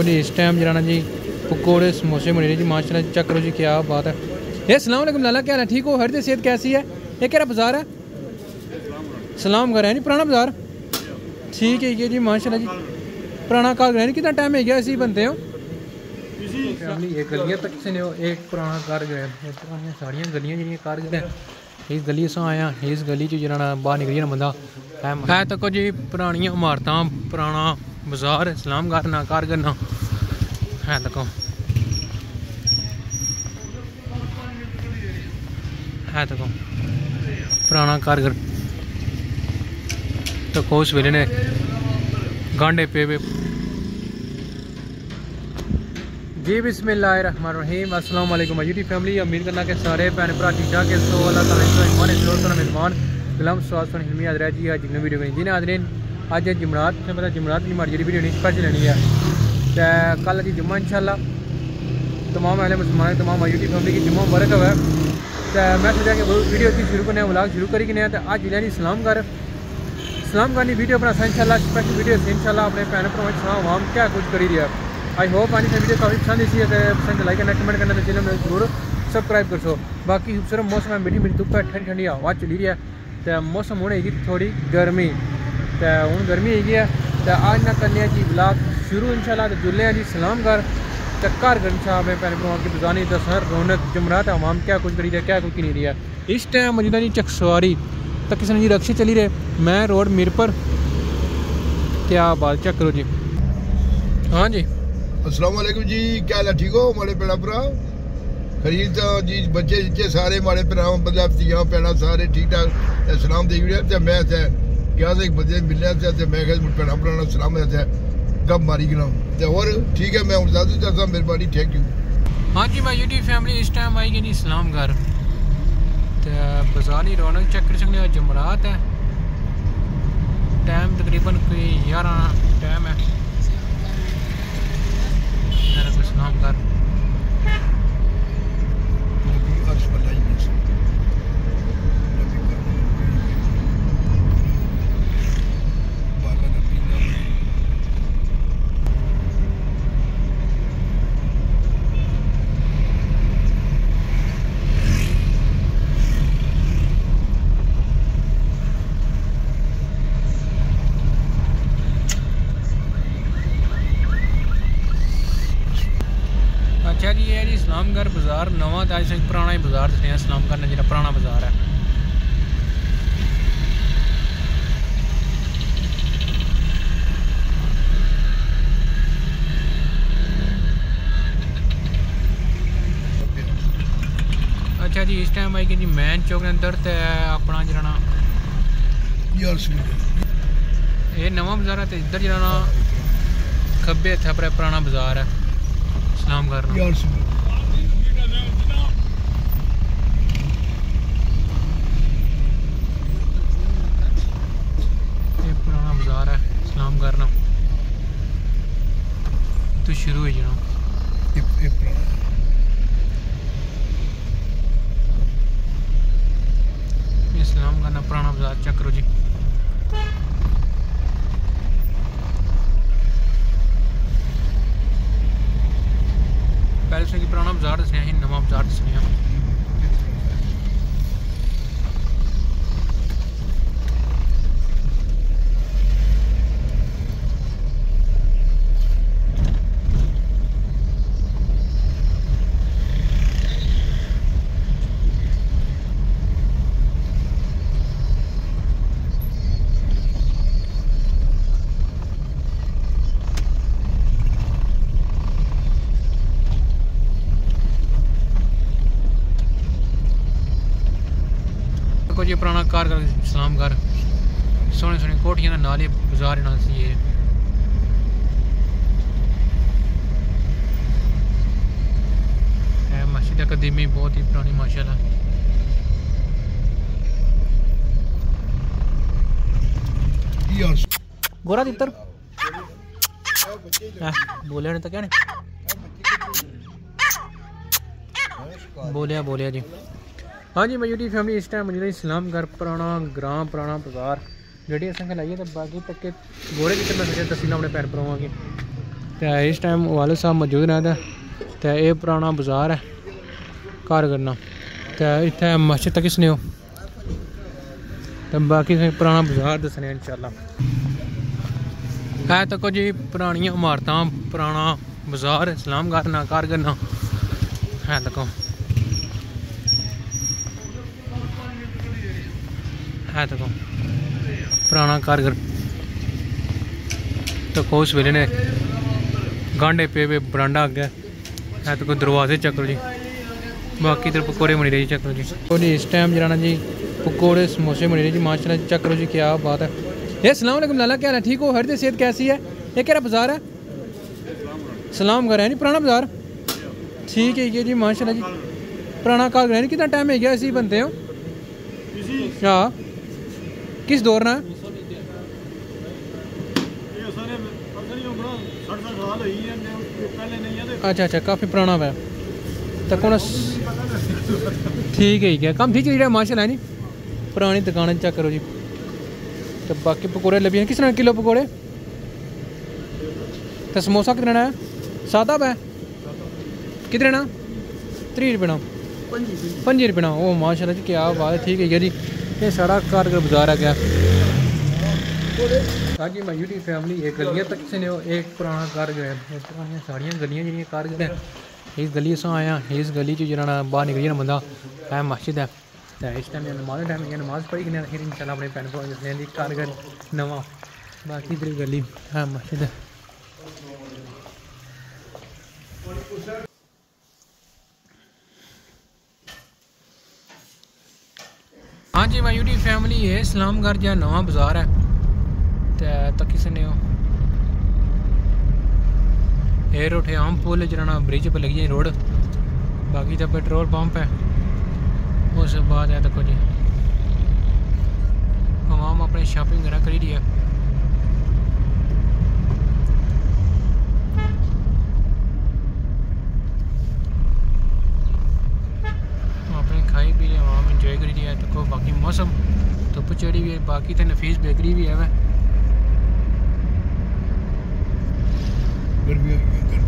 जी इस टाइम जरा जी पकौड़े समोसे बने जी माशाल्लाह चेक करो जी क्या बात है। ये अस्सलाम वालेकुम लाला, क्या हाल है? ठीक हो? हर सेहत कैसी है? ये क्या बाज़ार है? सलाम कर रहे हैं जी, पुराना बाज़ार। ठीक है जी माशाल्लाह जी, पुराना घर है। कितना टाइम है गया ऐसे ही बनते हो एक गलियाँ तक से एक पुराना घर जो है पुरानी सारियाँ गलियाँ जी घर जो इस गली से आया इस गली च जरा बाहर निकली ना बंदा है तक जी पुरानियां इमारत पुराना बाजार इस्लाम घर ना घर करना है तको है तको पुराना कारगर तो उस वेले ने गांडे पे जी बिस्मिल्लाहिर्रहमानिर्रहीम। अस्सलाम वालेकुम यूट्यूब फैमिली, उम्मीद करना कि सारे भैन भरा ठीक ठाक है। सो अल्लाह ताला मेहमान गुलाम स्वास्थ्य हिलमी आदरा जी अज नई वीडियो बनी जी ने आदरे अज जमरात ने पता जमरात की माड़ी जी वीडियो नहीं स्पेशल लेनी है तो कल जी जुम्मा इंशाल्लाह तमाम अहले मुसलमान तमाम यूट्यूब फैमिली की जुम्मा मुबारक है। तो मैं सोचा कि वीडियो की शुरू करने व्लॉग शुरू करी कि तो अज लेनी इस्लाम घर की वीडियो अपना इंशाल्लाह स्पेशल वीडियो से इंशाल्लाह अपने भैन भरावां सलाम आवाम क्या कुछ करी रहा। आई होप आज वीडियो काफ़ी पसंद इसी है पसंद लाइक करना कमेंट करना तो चैनल में जरूर सब्सक्राइब कर सो। बाकी खूबसूरत मौसम है, मीठी मीठी धुप्प है, ठंडी ठंडी हवा चली रही है तो मौसम होने थोड़ी गर्मी तो हूँ गर्मी है तो आज ना करने जी ब्लॉग शुरू इंशाल्लाह तो जुले जी सलाम घर तो घर गनशाह में भैन भरावां की बजानी दसर रौनक जमरात आवाम क्या कुछ करी रहा क्या कुछ नहीं रही है। इस टाइम मौजूदा जी चकसवारी तो किसी ने जी रक्शे चली रहे मैं रोड मीरपुर क्या बात चेक करो जी। हाँ जी अस्सलाम वालेकुम जी, क्या हाल है? ठीक हो हमारे भैन भरा? खरीद जी बच्चे जिच्चे सारे हमारे भरा मतलब तियां भैन सारे ठीक ठाक सलाम दे मैं क्या एक बंदे मिलने मैं भैन भरा सलाम गप मारी गया और ठीक है मैं ज्यादा चाहता मेहरबानी थैंक यू। हाँ जी मैं यूट्यूब फैमिली इस टाइम आई गई इस्लाम घर तो बाजार की रौनक चेक कर सकते जमरात है टाइम तकरीबन कोई 11 टाइम है इस्लाम घर अच्छा जी ये जी इस्लामगढ़ बाज़ार नवा तो अज पुराना ही बाज़ार दसने इस्लामगढ़ ने जो पुराना बाज़ार है। अच्छा जी इस टाइम आई गई जी मैन चौक के अंदर तो अपना जरा ये नवा बाज़ार है तो इधर जरा खब्बे हत्थे पर पुराना बाज़ार है इस्लाम घर ये पुराना बाजार है इस्लाम घर ना तो शुरू हो जाना इस्लाम घर ना पुराना बाजार चेक करो जी। पहले से पुराना बाजार दसने नवा बाजार दसने जी पुराना कार इस्लाम घर सोहने सोहने कोठियां नाल बाजार नाल सी ये मस्जिद कदीमी बहुत ही पुरानी माशाल्लाह। गोरा तितर बोलिया नहीं तो क्या नहीं बोलिया जी। हाँ जी मैं यूट्यूब फैमिली इस टाइम मुझे इस्लाम घर पुराना ग्राम पुराना बाजार जी असं लाइए तो बाकी तक के गोरे की मैं सोचा तस्वीर अपने भैन भरावां की तो इस टाइम वाले साहब मौजूद रहता तो ये पुराना बाजार है कार करना तो इतने मस्जिद तक किसने हो तो बाकी पुराना बाजार दसने इंशाल्लाह है तको जी पुरानिया इमारत पुराना बाजार इस्लाम करना कार करना है तको है तको पुराना कारगर तो उस वेले ने गांडे पे बरांडा अगे है तो कोई दरवाजे चक्रो जी बाकी इधर पकौड़े बनी रही चक्रो जी तो जी इस टाइम जरा जी पकौड़े समोसे बनी रही जी माशाल्लाह जी चक्रो जी क्या बात है। ये सलाम अलैकुम लाला क्या है ठीक हो हर सेहत कैसी है ये क्या बाजार है सलाम घर है नहीं पुराना बाजार ठीक है ये जी माशाल्लाह जी पुराना कारगर है नहीं कितना टाइम है गया इसी बनते हो हाँ किस दौर ना अच्छा अच्छा काफ़ी पुराना है तो कौन ठीक है क्या कम ठीक है माशाल्लाह नहीं पुरानी दुकान चेक करो जी तो बाकी पकौड़े लभी किस तरह किलो पकौड़े तो समोसा कितना है सादा है कितने ना 30 रुपये ना 5 रुपये ना ओ माशाल्लाह जी क्या बात है ठीक है जी ये सारा कारगर बाजार आ गया। हाँ जी मैं यूटी फैमिली एक गलियाँ तक से एक पुराना कारगर है पुरानी सारिया गलियाँ जी कारगर है इस गली से आया इस गली जरा बाहर निकली ना बंदा है मस्जिद है तो इस टाइम नमाज टाइम नमाज पढ़ी कि फिर इंशाल्लाह अपने भैन भ्रा दसने कारगर नवा बाकी इधर गली है मस्जिद है। हाँ जी मैं यूटी फैमिली है इस्लामगढ़ जहाँ नवा बाजार है तो किसी ने एयर उठे आम पुल जरा ब्रिज पर लगी रोड बाकी तो पेट्रोल पंप है उस बाद है देखो जी आवाम अपनी शॉपिंग वगैरह करी रही है अपने खाई पी आवाम इंजॉय करी रही है देखो बाकी मौसम धुप चढ़ी हुई है बाकी तो नफीस बेकरी भी है वह गर्मी